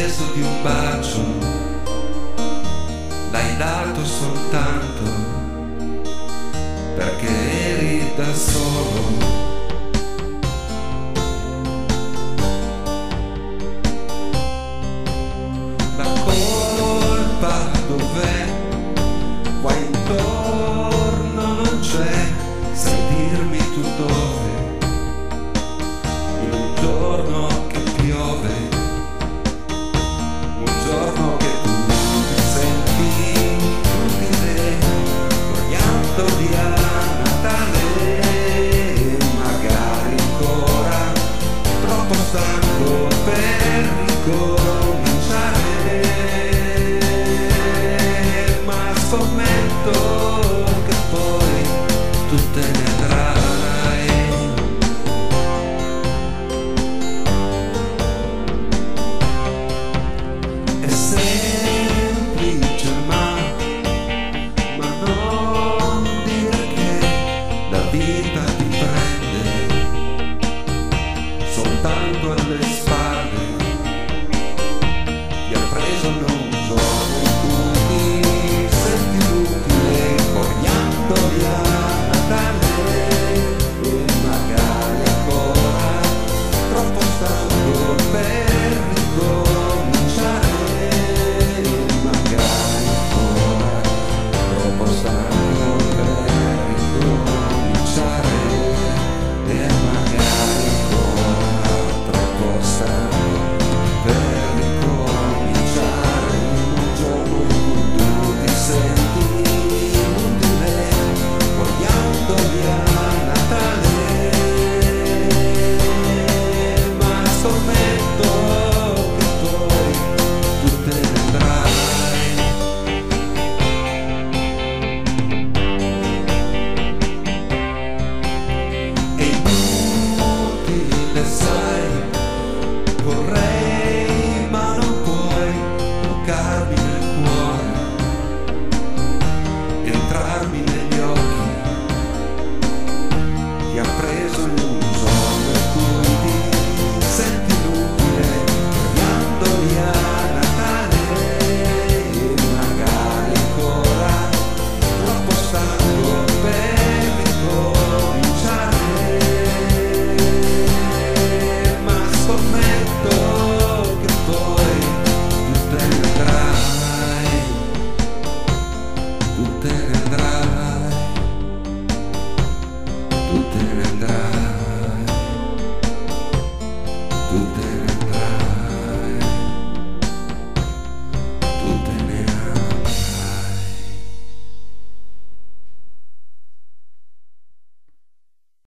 peso di un bacio l'hai dato soltanto perché eri da solo. La colpa dov'è? Qua intorno non c'è, sai dirmi tu dove? In un giorno che piove, un giorno che tu ti senti inutile, coriandoli a Natale, magari ancora troppo stanco per ricominciare, ma scommetto che poi tu te ne andrai. È semplice ma non dire che la vita ti prende soltanto alle spalle. Ti ha preso in un giorno in cui ti senti inutile, coriandoli a Natale, e magari ancora troppo stanco per ricominciare, magari ancora troppo stanco per ricominciare, e magari ancora troppo stanco per ricominciare, in un giorno in cui tu ti senti inutile, coriandoli a Natale, ma scommetto che poi tu te ne andrai. È inutile, sai, vorrei ma non puoi toccarmi nel cuore, entrarmi negli occhi. Ti ha preso in un giorno in cui ti senti inutile, coriandoli a Natale, e magari ancora troppo stanco per ricominciare, ma scommetto che poi tu te ne andrai, tu te ne andrai.